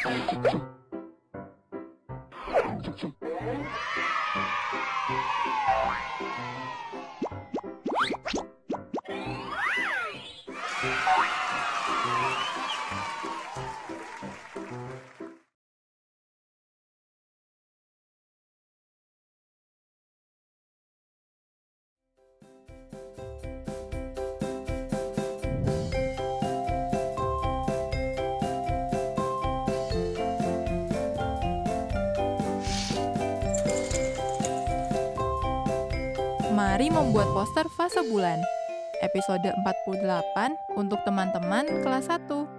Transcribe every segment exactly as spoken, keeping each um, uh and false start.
Mari membuat poster fase bulan. Episode empat puluh delapan untuk teman-teman kelas satu.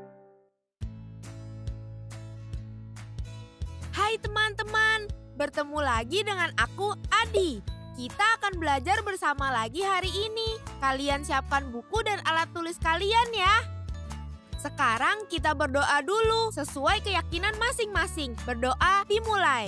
Hai teman-teman, bertemu lagi dengan aku Adi. Kita akan belajar bersama lagi hari ini. Kalian siapkan buku dan alat tulis kalian ya. Sekarang kita berdoa dulu sesuai keyakinan masing-masing. Berdoa dimulai.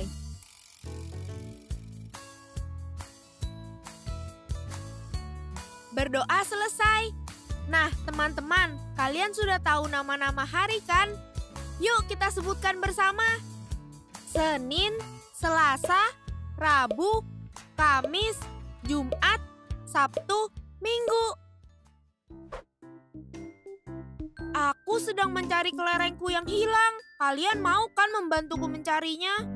Berdoa selesai. Nah, teman-teman, kalian sudah tahu nama-nama hari kan? Yuk kita sebutkan bersama. Senin, Selasa, Rabu, Kamis, Jumat, Sabtu, Minggu. Aku sedang mencari kelerengku yang hilang. Kalian mau kan membantuku mencarinya?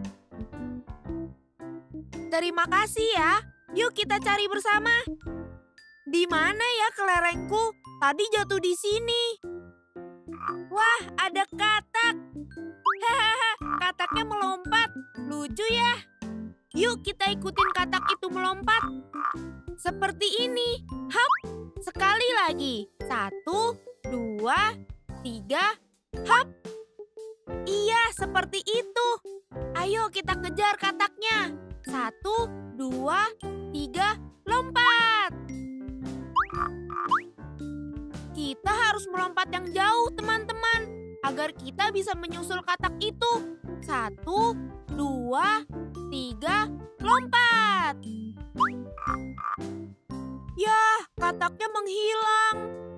Terima kasih ya. Yuk kita cari bersama. Di mana ya kelerengku? Tadi jatuh di sini. Wah, ada katak. Hahaha, kataknya melompat. Lucu ya. Yuk kita ikutin katak itu melompat. Seperti ini. Hap, sekali lagi. Satu, dua, tiga, hap. Iya, seperti itu. Ayo kita kejar kataknya. Satu, dua, tiga, lompat. Kita harus melompat yang jauh, teman-teman, agar kita bisa menyusul katak itu. Satu, dua, tiga, lompat. Yah, kataknya menghilang.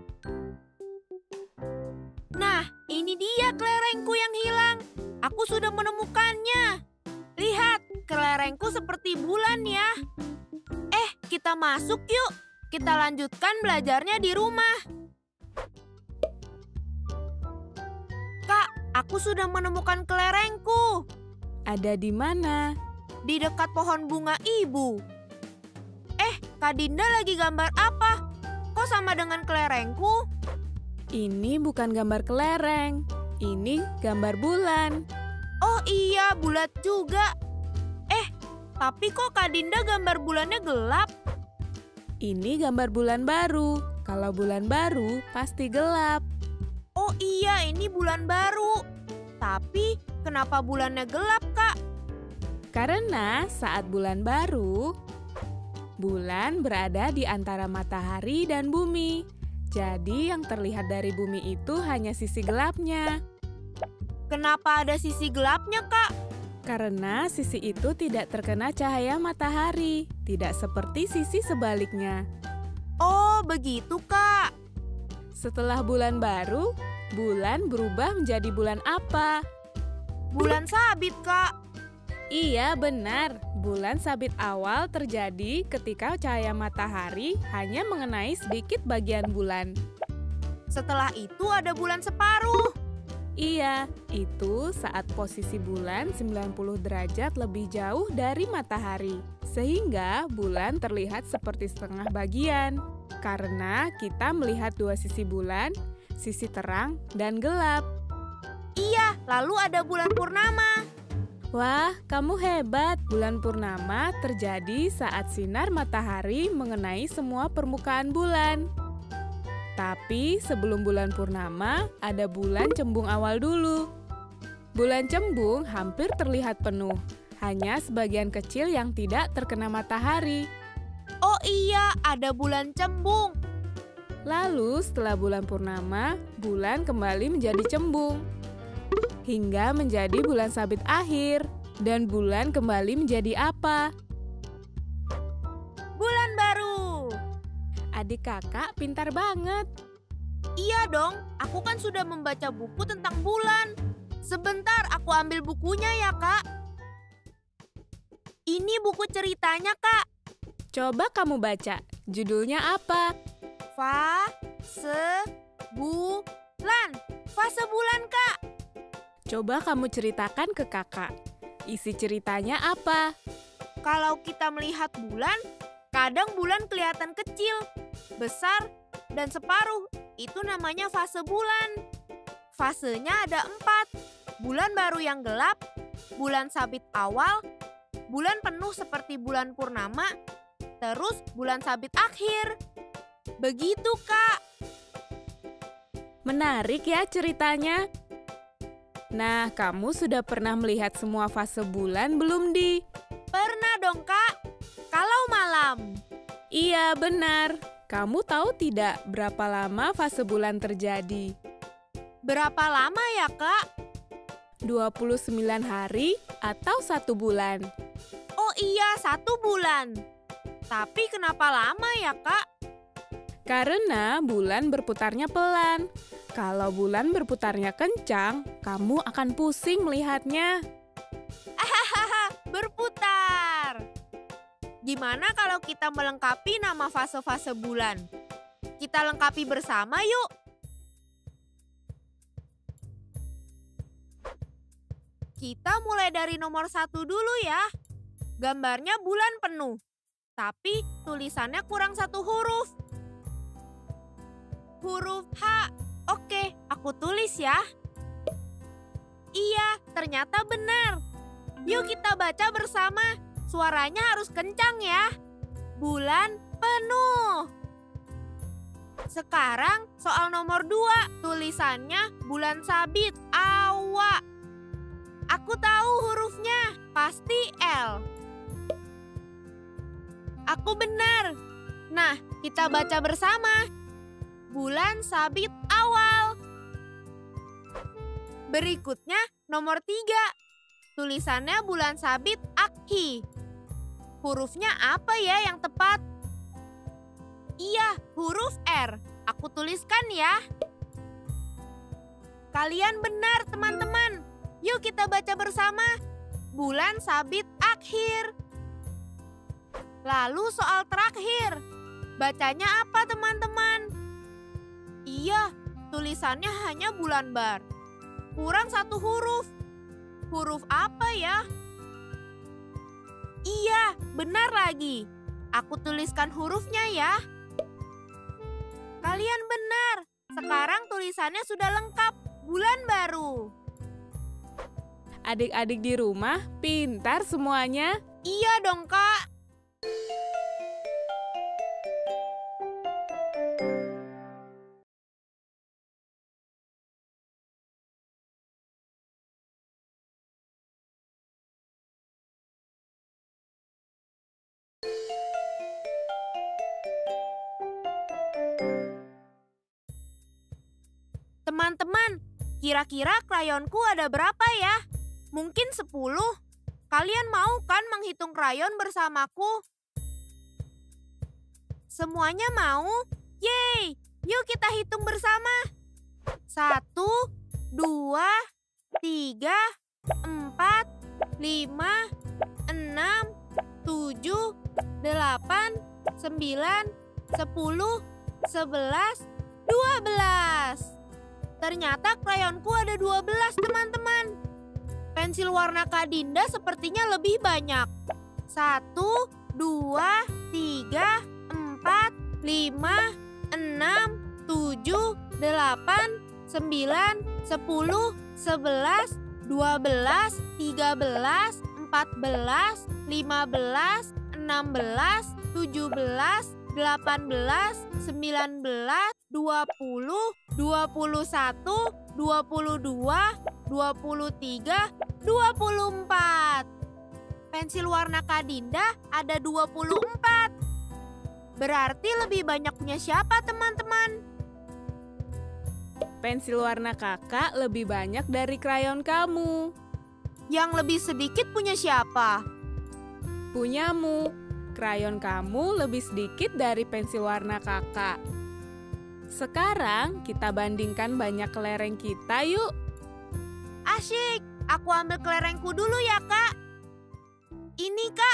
Nah, ini dia kelerengku yang hilang. Aku sudah menemukannya. Lihat, kelerengku seperti bulan ya. Eh, kita masuk yuk. Kita lanjutkan belajarnya di rumah. Aku sudah menemukan kelerengku. Ada di mana? Di dekat pohon bunga ibu. Eh, Kak Dinda lagi gambar apa? Kok sama dengan kelerengku? Ini bukan gambar kelereng. Ini gambar bulan. Oh iya, bulat juga. Eh, tapi kok Kak Dinda gambar bulannya gelap? Ini gambar bulan baru. Kalau bulan baru, pasti gelap. Oh iya, ini bulan baru. Tapi kenapa bulannya gelap, Kak? Karena saat bulan baru, bulan berada di antara matahari dan bumi. Jadi yang terlihat dari bumi itu hanya sisi gelapnya. Kenapa ada sisi gelapnya, Kak? Karena sisi itu tidak terkena cahaya matahari, tidak seperti sisi sebaliknya. Oh, begitu, Kak. Setelah bulan baru, bulan berubah menjadi bulan apa? Bulan sabit, Kak. Iya, benar. Bulan sabit awal terjadi ketika cahaya matahari hanya mengenai sedikit bagian bulan. Setelah itu ada bulan separuh. Iya, itu saat posisi bulan sembilan puluh derajat lebih jauh dari matahari. Sehingga bulan terlihat seperti setengah bagian. Karena kita melihat dua sisi bulan, sisi terang dan gelap. Iya, lalu ada bulan purnama. Wah, kamu hebat. Bulan purnama terjadi saat sinar matahari mengenai semua permukaan bulan. Tapi sebelum bulan purnama, ada bulan cembung awal dulu. Bulan cembung hampir terlihat penuh, hanya sebagian kecil yang tidak terkena matahari. Oh iya, ada bulan cembung. Lalu setelah bulan purnama, bulan kembali menjadi cembung. Hingga menjadi bulan sabit akhir. Dan bulan kembali menjadi apa? Bulan baru. Adik kakak pintar banget. Iya dong, aku kan sudah membaca buku tentang bulan. Sebentar, aku ambil bukunya ya, Kak. Ini buku ceritanya, Kak. Coba kamu baca. Judulnya apa? Fase bulan. Fase bulan, Kak. Coba kamu ceritakan ke kakak. Isi ceritanya apa? Kalau kita melihat bulan, kadang bulan kelihatan kecil, besar, dan separuh. Itu namanya fase bulan. Fasenya ada empat. Bulan baru yang gelap, bulan sabit awal, bulan penuh seperti bulan purnama, terus bulan sabit akhir. Begitu, Kak. Menarik ya ceritanya. Nah, kamu sudah pernah melihat semua fase bulan belum, Di? Pernah dong, Kak. Kalau malam. Iya, benar. Kamu tahu tidak berapa lama fase bulan terjadi? Berapa lama ya, Kak? dua puluh sembilan hari atau satu bulan? Oh iya, satu bulan. Tapi kenapa lama ya, Kak? Karena bulan berputarnya pelan. Kalau bulan berputarnya kencang, kamu akan pusing melihatnya. Hahaha, berputar. Gimana kalau kita melengkapi nama fase-fase bulan? Kita lengkapi bersama yuk. Kita mulai dari nomor satu dulu ya. Gambarnya bulan penuh, tapi tulisannya kurang satu huruf. Huruf H. Oke, aku tulis ya. Iya, ternyata benar. Yuk kita baca bersama. Suaranya harus kencang ya. Bulan penuh. Sekarang soal nomor dua. Tulisannya bulan sabit awal. Aku tahu hurufnya, pasti L. Aku benar. Nah, kita baca bersama. Bulan sabit awal. Berikutnya nomor tiga. Tulisannya bulan sabit akhi. Hurufnya apa ya yang tepat? Iya, huruf R. Aku tuliskan ya. Kalian benar, teman-teman. Yuk kita baca bersama. Bulan sabit akhir. Lalu soal terakhir. Bacanya apa, teman-teman? Iya, tulisannya hanya bulan bar. Kurang satu huruf. Huruf apa ya? Iya, benar lagi. Aku tuliskan hurufnya ya. Kalian benar. Sekarang tulisannya sudah lengkap. Bulan baru. Adik-adik di rumah pintar semuanya. Iya dong, Kak. Teman-teman, kira-kira krayonku ada berapa ya? Mungkin sepuluh. Kalian mau kan menghitung krayon bersamaku? Semuanya mau? Yeay! Yuk kita hitung bersama. Satu, dua, tiga, empat, lima, enam, tujuh, delapan, sembilan, sepuluh, sebelas, dua belas. Ternyata krayonku ada dua belas, teman-teman. Pensil warna Kak Dinda sepertinya lebih banyak. Satu, dua, tiga, empat, lima, enam, tujuh, delapan, sembilan, sepuluh, sebelas, dua belas, tiga belas, empat belas, lima belas, enam belas, tujuh belas, delapan belas, sembilan belas, dua puluh, dua puluh satu, dua puluh dua, dua puluh tiga, dua puluh empat. Pensil warna Kak Dinda ada dua puluh empat. Berarti lebih banyak punya siapa, teman-teman? Pensil warna kakak lebih banyak dari krayon kamu. Yang lebih sedikit punya siapa? Punyamu. Krayon kamu lebih sedikit dari pensil warna kakak. Sekarang kita bandingkan banyak kelereng kita yuk. Asyik, aku ambil kelerengku dulu ya, Kak. Ini, Kak.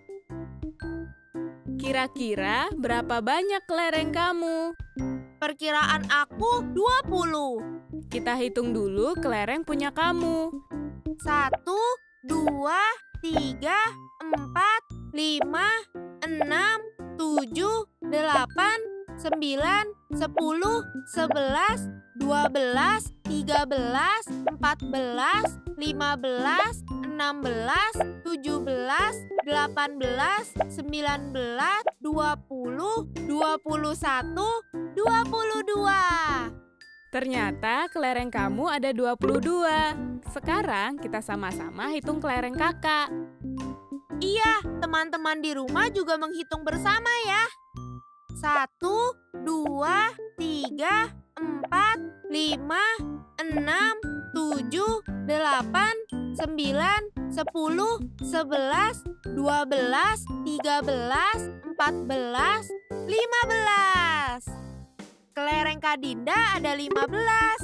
Kira-kira berapa banyak kelereng kamu? Perkiraan aku dua puluh. Kita hitung dulu kelereng punya kamu. Satu, dua, tiga, empat, lima, enam, tujuh, delapan, sembilan, sepuluh, sebelas, dua belas, tiga belas, empat belas, lima belas, enam belas, tujuh belas, delapan belas, sembilan belas, dua puluh, dua puluh satu, dua puluh dua. Ternyata kelereng kamu ada dua puluh dua. Sekarang kita sama-sama hitung kelereng kakak. Iya, teman-teman di rumah juga menghitung bersama ya. Satu, dua, tiga, empat, lima, enam, tujuh, delapan, sembilan, sepuluh, sebelas, dua belas, tiga belas, empat belas, lima belas. Kelereng Kak Dinda ada lima belas.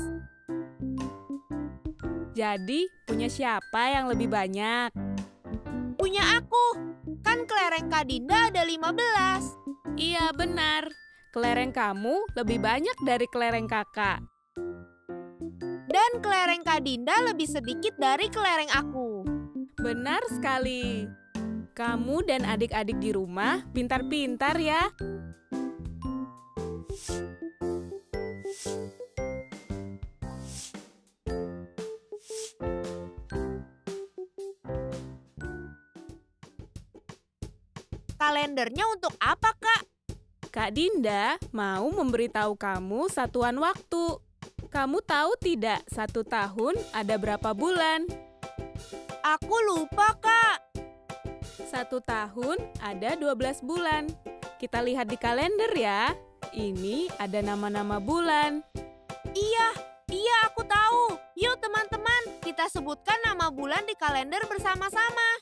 Jadi, punya siapa yang lebih banyak? Punya aku. Kan kelereng Kak Dinda ada lima belas. Iya, benar. Kelereng kamu lebih banyak dari kelereng kakak. Dan kelereng Kak Dinda lebih sedikit dari kelereng aku. Benar sekali. Kamu dan adik-adik di rumah pintar-pintar ya. Kalendernya untuk apa, Kak? Kak Dinda mau memberitahu kamu satuan waktu. Kamu tahu tidak satu tahun ada berapa bulan? Aku lupa, Kak. Satu tahun ada dua belas bulan. Kita lihat di kalender ya. Ini ada nama-nama bulan. Iya, iya aku tahu. Yuk teman-teman, kita sebutkan nama bulan di kalender bersama-sama.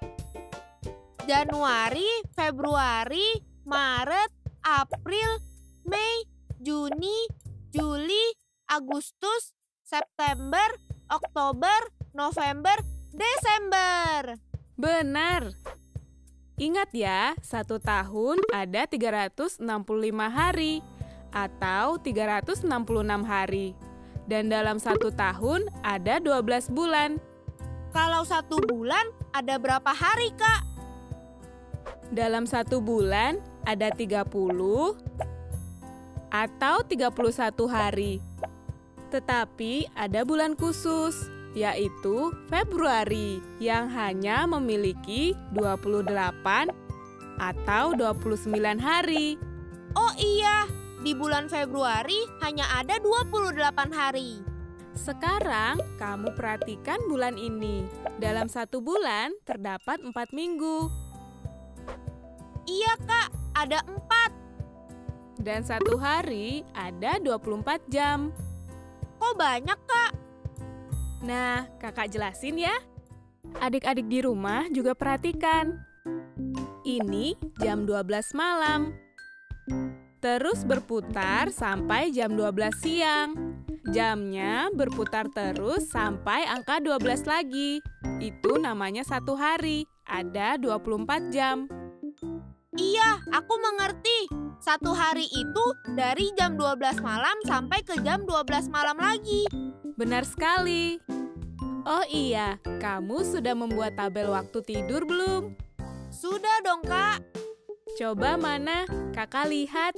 Januari, Februari, Maret, April, Mei, Juni, Juli, Agustus, September, Oktober, November, Desember. Benar. Ingat ya, satu tahun ada tiga ratus enam puluh lima hari atau tiga ratus enam puluh enam hari. Dan dalam satu tahun ada dua belas bulan. Kalau satu bulan ada berapa hari, Kak? Dalam satu bulan ada tiga puluh atau tiga puluh satu hari. Tetapi ada bulan khusus, yaitu Februari, yang hanya memiliki dua puluh delapan atau dua puluh sembilan hari. Oh iya, di bulan Februari hanya ada dua puluh delapan hari. Sekarang kamu perhatikan bulan ini. Dalam satu bulan terdapat empat minggu. Iya, Kak, ada empat. Dan satu hari ada dua puluh empat jam. Kok banyak, Kak? Nah, kakak jelasin ya. Adik-adik di rumah juga perhatikan. Ini jam dua belas malam. Terus berputar sampai jam dua belas siang. Jamnya berputar terus sampai angka dua belas lagi. Itu namanya satu hari. Ada dua puluh empat jam. Iya, aku mengerti. Satu hari itu dari jam dua belas malam sampai ke jam dua belas malam lagi. Benar sekali. Oh iya, kamu sudah membuat tabel waktu tidur belum? Sudah dong, Kak. Coba mana? Kakak lihat.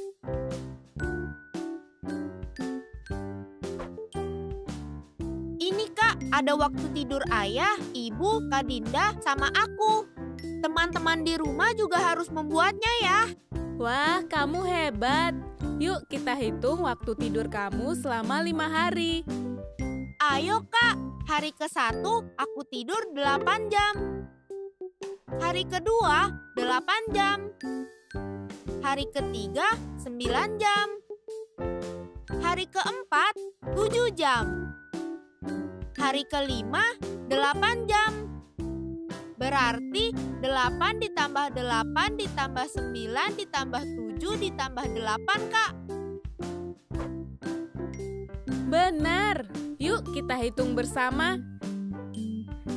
Ini, Kak, ada waktu tidur ayah, ibu, Kak Dinda, sama aku. Teman-teman di rumah juga harus membuatnya ya. Wah, kamu hebat. Yuk kita hitung waktu tidur kamu selama lima hari. Ayo, Kak. Hari ke satu aku tidur delapan jam. Hari kedua delapan jam. Hari ketiga sembilan jam. Hari keempat tujuh jam. Hari kelima delapan jam. Berarti delapan ditambah delapan ditambah sembilan ditambah tujuh ditambah delapan, Kak. Benar. Yuk kita hitung bersama.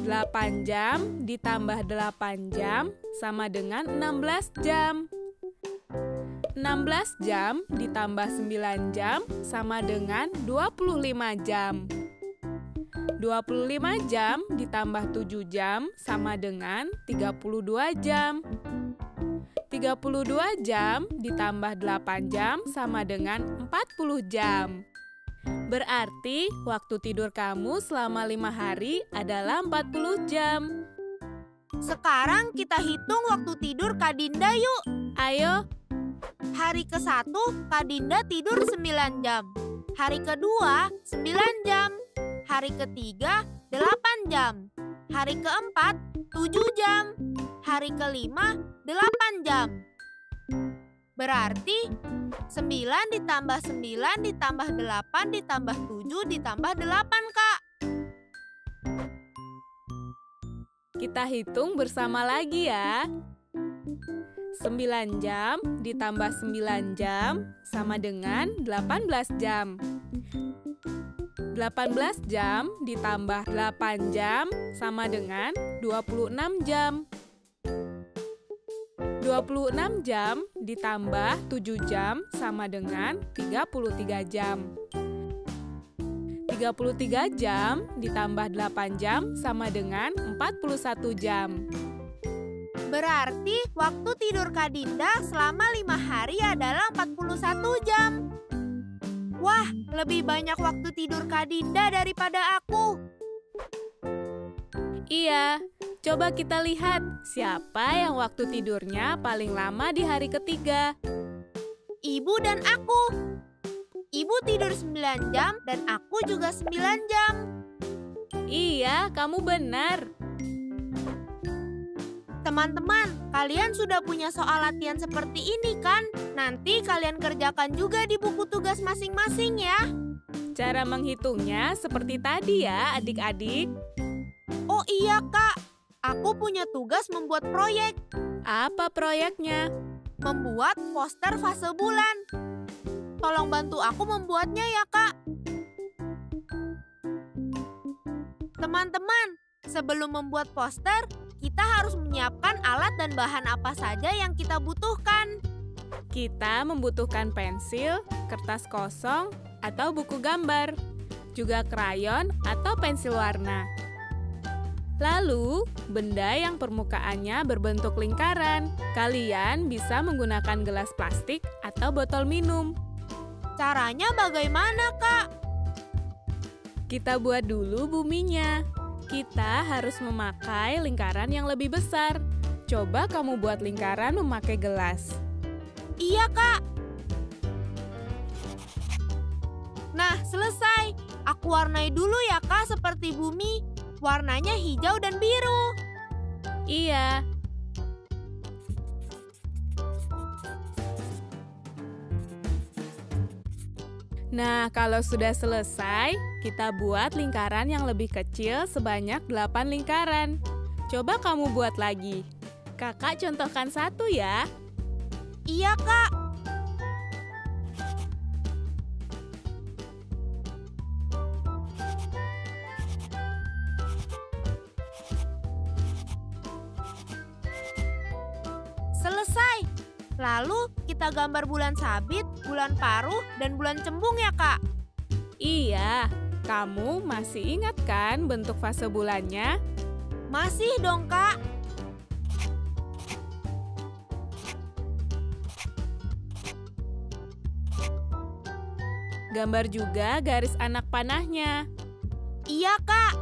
delapan jam ditambah delapan jam sama dengan enam belas jam. enam belas jam ditambah sembilan jam sama dengan dua puluh lima jam. dua puluh lima jam ditambah tujuh jam sama dengan tiga puluh dua jam. tiga puluh dua jam ditambah delapan jam sama dengan empat puluh jam. Berarti waktu tidur kamu selama lima hari adalah empat puluh jam. Sekarang kita hitung waktu tidur Kak Dinda yuk. Ayo. Hari ke satu Kak Dinda tidur sembilan jam. Hari kedua sembilan jam. Hari ketiga delapan jam. Hari keempat tujuh jam. Hari kelima delapan jam. Berarti sembilan ditambah sembilan ditambah delapan ditambah tujuh ditambah delapan, Kak. Kita hitung bersama lagi ya. sembilan jam ditambah sembilan jam sama dengan delapan belas jam. delapan belas jam ditambah delapan jam sama dengan dua puluh enam jam. dua puluh enam jam ditambah tujuh jam sama dengan tiga puluh tiga jam. tiga puluh tiga jam ditambah delapan jam sama dengan empat puluh satu jam. Berarti waktu tidur Kak Dinda selama lima hari adalah empat puluh satu jam. Wah, lebih banyak waktu tidur Kak Dinda daripada aku. Iya, coba kita lihat siapa yang waktu tidurnya paling lama di hari ketiga. Ibu dan aku. Ibu tidur sembilan jam dan aku juga sembilan jam. Iya, kamu benar. Teman-teman, kalian sudah punya soal latihan seperti ini kan? Nanti kalian kerjakan juga di buku tugas masing-masing ya. Cara menghitungnya seperti tadi ya adik-adik. Oh iya Kak, aku punya tugas membuat proyek. Apa proyeknya? Membuat poster fase bulan. Tolong bantu aku membuatnya ya Kak. Teman-teman, sebelum membuat poster, kita harus menyiapkan alat dan bahan apa saja yang kita butuhkan. Kita membutuhkan pensil, kertas kosong, atau buku gambar, juga krayon atau pensil warna. Lalu, benda yang permukaannya berbentuk lingkaran. Kalian bisa menggunakan gelas plastik atau botol minum. Caranya bagaimana, Kak? Kita buat dulu buminya. Kita harus memakai lingkaran yang lebih besar. Coba kamu buat lingkaran memakai gelas. Iya, Kak. Nah, selesai. Aku warnai dulu ya, Kak, seperti bumi. Warnanya hijau dan biru. Iya. Nah, kalau sudah selesai, kita buat lingkaran yang lebih kecil sebanyak delapan lingkaran. Coba kamu buat lagi. Kakak contohkan satu ya. Iya, Kak. Selesai. Lalu kita gambar bulan sabit, bulan paruh, dan bulan cembung ya, Kak? Iya, kamu masih ingat kan bentuk fase bulannya? Masih dong, Kak. Gambar juga garis anak panahnya. Iya, Kak.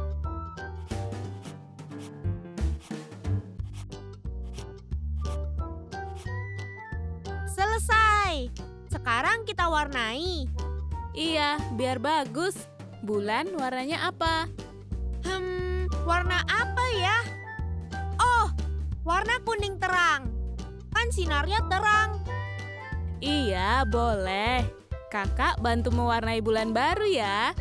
Selesai. Sekarang kita warnai. Iya, biar bagus. Bulan warnanya apa? Hmm, warna apa ya? Oh, warna kuning terang. Kan sinarnya terang. Iya, boleh. Kakak bantu mewarnai bulan baru ya.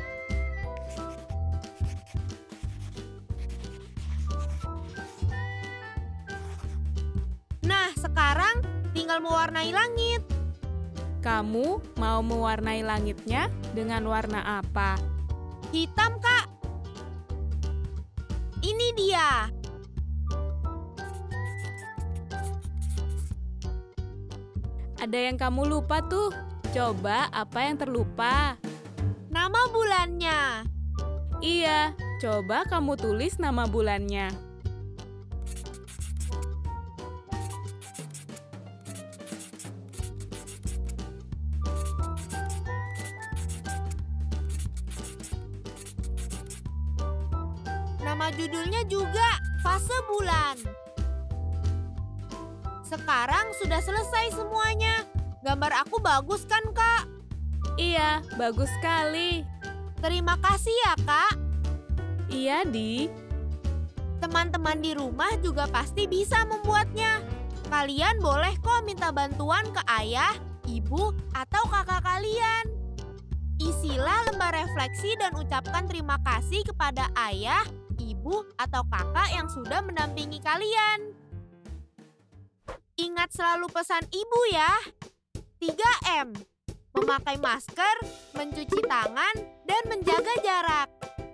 Nah, sekarang tinggal mewarnai langit. Kamu mau mewarnai langitnya dengan warna apa? Hitam, Kak. ini dia. Ada yang kamu lupa tuh. Coba apa yang terlupa? Nama bulannya. Iya, coba kamu tulis nama bulannya. Nama judulnya juga fase bulan. Sekarang sudah selesai semuanya. Gambar aku bagus kan, Kak? Iya, bagus sekali. Terima kasih ya, Kak. Iya, Di. Teman-teman di rumah juga pasti bisa membuatnya. Kalian boleh kok minta bantuan ke ayah, ibu, atau kakak kalian. Isilah lembar refleksi dan ucapkan terima kasih kepada ayah, ibu, atau kakak yang sudah mendampingi kalian. Ingat selalu pesan ibu ya. tiga M. Memakai masker, mencuci tangan, dan menjaga jarak.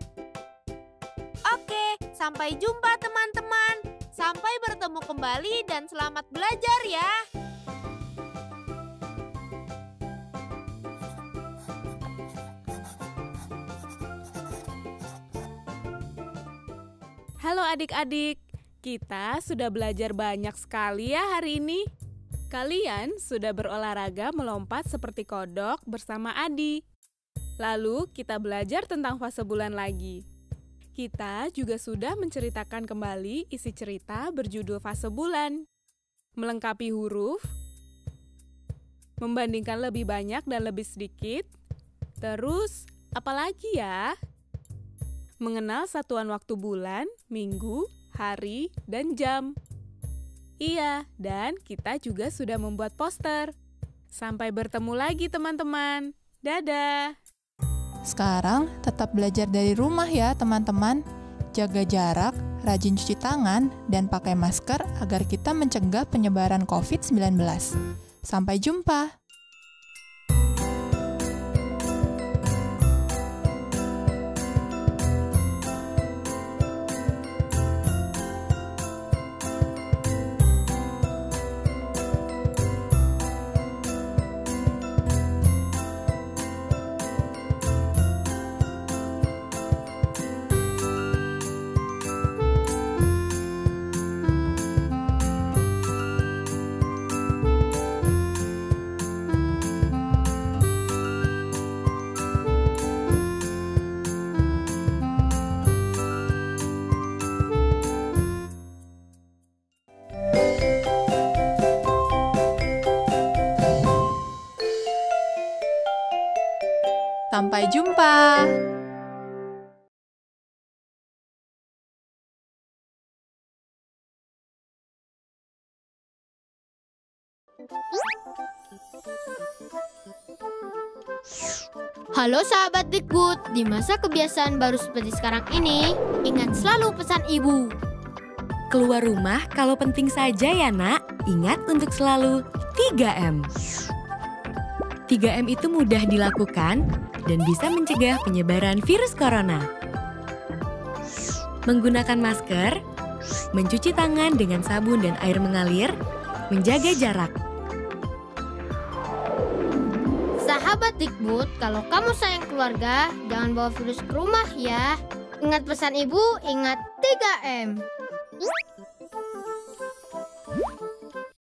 Oke, sampai jumpa teman-teman. Sampai bertemu kembali dan selamat belajar ya. Halo adik-adik, kita sudah belajar banyak sekali ya hari ini. Kalian sudah berolahraga melompat seperti kodok bersama Adi. Lalu kita belajar tentang fase bulan lagi. Kita juga sudah menceritakan kembali isi cerita berjudul fase bulan. Melengkapi huruf, membandingkan lebih banyak dan lebih sedikit. Terus, apalagi ya? Mengenal satuan waktu bulan, minggu, hari, dan jam. Iya, dan kita juga sudah membuat poster. Sampai bertemu lagi teman-teman. Dadah! Sekarang tetap belajar dari rumah ya teman-teman. Jaga jarak, rajin cuci tangan, dan pakai masker agar kita mencegah penyebaran covid sembilan belas. Sampai jumpa! Sampai jumpa! Halo sahabat Dikbud, di masa kebiasaan baru seperti sekarang ini, ingat selalu pesan ibu. Keluar rumah kalau penting saja ya nak, ingat untuk selalu tiga M. tiga M itu mudah dilakukan dan bisa mencegah penyebaran virus corona. Menggunakan masker, mencuci tangan dengan sabun dan air mengalir, menjaga jarak. Sahabat Dikbud, kalau kamu sayang keluarga, jangan bawa virus ke rumah ya. Ingat pesan ibu, ingat tiga M.